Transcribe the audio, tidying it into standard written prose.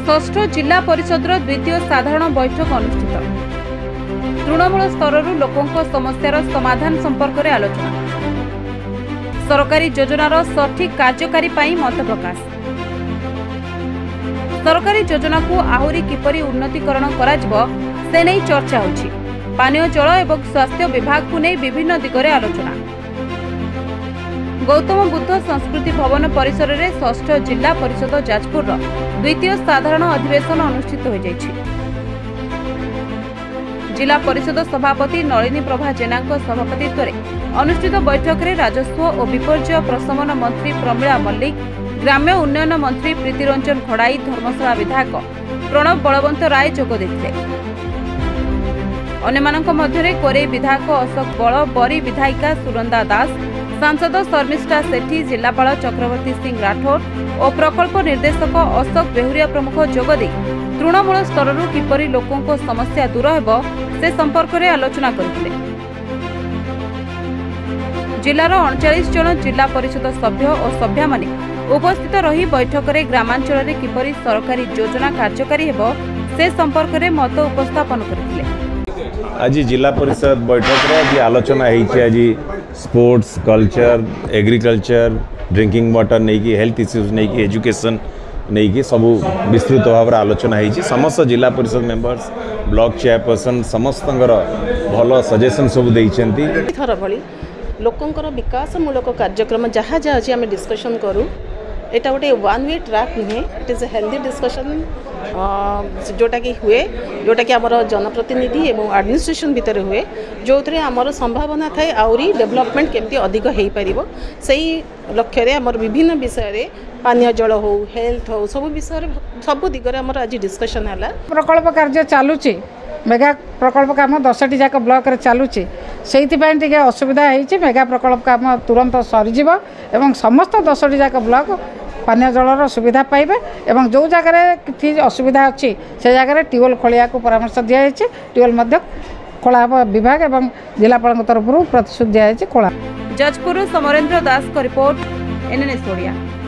षष्ठ जिला परिषदर द्वितीय साधारण बैठक अनुष्ठित। तृणमूल स्तर लोकों समस्यार समाधान संपर्क में आलोचना। सरकारी योजनार सठिक कार्यकारी मत प्रकाश। सरकारी योजना को आहुरी किपरि उन्नतीकरण कराजिबो से नहीं चर्चा होछि। पानीय जल एवं स्वास्थ्य विभाग को नहीं विभिन्न दिगरे आलोचना। गौतम बुद्ध संस्कृति भवन परिसर में षष्ठ जिला परिषद जाजपुर द्वितीय साधारण अधिवेशन अनुष्ठित हो जाइछि। जिला परिषद सभापति नलिनी प्रभा जेना सभापतित्व अनुष्ठित बैठक में राजस्व और विपर्यय प्रशमन मंत्री प्रमीला मल्लिक, ग्राम्य उन्नयन मंत्री प्रीतिरंजन खड़ाई, धर्मशाला विधायक प्रणव बलवंत राय जोग देथिले। अन्यमानक मध्यरे कोरे विधायक अशोक बल, बरी विधायिका सुरंदा दास, सांसद शर्मिष्ठा सेठी, जिलापाल चक्रवर्ती सिंह राठौर और प्रकल्प निर्देशक अशोक बेहुरिया प्रमुख जोगदे तृणमूल स्तर किपरि लोकों समस्या दूर हेब से संपर्क में आलोचना करथिले। जिलार 39 जन जिला परिषद सभ्य और सभ्या माने उपस्थित रही बैठक में ग्रामांचल में किपरि सरकारी योजना कार्यकारी हेब से संपर्क में मत उपस्थापन करथिले। आज जिला परिषद बैठक रे आज आलोचना होती। आज sports, culture, agriculture, drinking water नहीं कि हेल्थ इश्यूज नहीं कि एजुकेशन नहीं कि सब विस्तृत भाव आलोचना होती। समस्त जिला परिषद मेंबर्स, ब्लॉक चेयरपर्सन समस्त भल सजेसन सब देइछंती। थर भली लोकंकर विकासमूलक कार्यक्रम जहाँ जहाँ अच्छी आम डिस्कसन करूँ। यहाँ गोटे वन वे ट्रैक नुहे, it is a healthy discussion जोटा कि हुए, जोटा कि आमर जनप्रतिनिधि और एडमिनिस्ट्रेशन भितर हुए, जो थे आमर संभावना थाए आउरी डेवलपमेंट केमती अधिक हो पार से लक्ष्य आमर विभिन्न विषय पानीय जल हो, हेल्थ हो, सब विषय सब दिगरे आमर आज डिस्कसन है। प्रकल्प कार्य चलुची, मेगा प्रकल्प काम 10टी जाक ब्लॉक रे चलुची, से असुविधा होती। मेगा प्रकल्प काम तुरंत सरीजिव एवं समस्त 10टी जाक ब्लॉक पानीय जलर सुविधा पाइबे एवं जो जगह किसी असुविधा अच्छी से जगह ट्यूबवेल खोलिया को परामर्श दिखाई। ट्यूबवेल खोला विभाग एवं जिलापाल तरफ प्रतिश्रुति दिखाई खोला। जाजपुर समरेंद्र दास का रिपोर्ट, NNS ओडिया।